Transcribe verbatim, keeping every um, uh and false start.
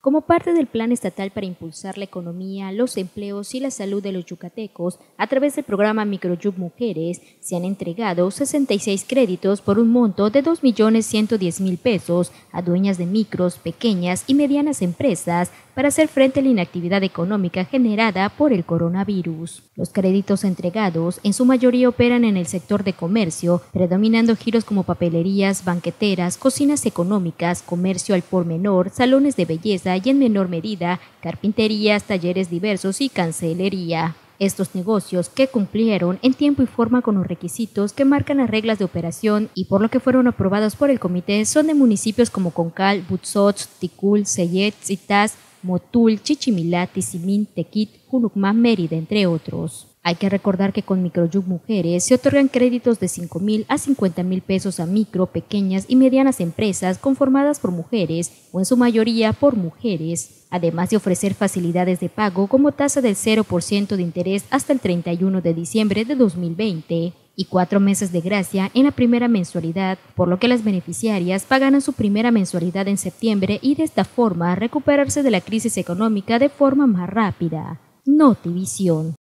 Como parte del Plan Estatal para impulsar la economía, los empleos y la salud de los yucatecos, a través del programa Microyuc Mujeres, se han entregado sesenta y seis créditos por un monto de dos millones ciento diez mil pesos a dueñas de micros, pequeñas y medianas empresas para hacer frente a la inactividad económica generada por el coronavirus. Los créditos entregados en su mayoría operan en el sector de comercio, predominando giros como papelerías, banqueteras, cocinas económicas, comercio al por menor, salones de belleza y en menor medida, carpinterías, talleres diversos y cancelería. Estos negocios, que cumplieron en tiempo y forma con los requisitos que marcan las reglas de operación y por lo que fueron aprobados por el comité, son de municipios como Concal, Butzots, Ticul, Seyet, Zitas, Motul, Chichimilá, Tizimín, Tequit, Junucmán, Mérida, entre otros. Hay que recordar que con Microyuc Mujeres se otorgan créditos de cinco mil a cincuenta mil pesos a micro, pequeñas y medianas empresas conformadas por mujeres o en su mayoría por mujeres, además de ofrecer facilidades de pago como tasa del cero por ciento de interés hasta el treinta y uno de diciembre de dos mil veinte y cuatro meses de gracia en la primera mensualidad, por lo que las beneficiarias pagarán su primera mensualidad en septiembre y de esta forma recuperarse de la crisis económica de forma más rápida. Notivisión.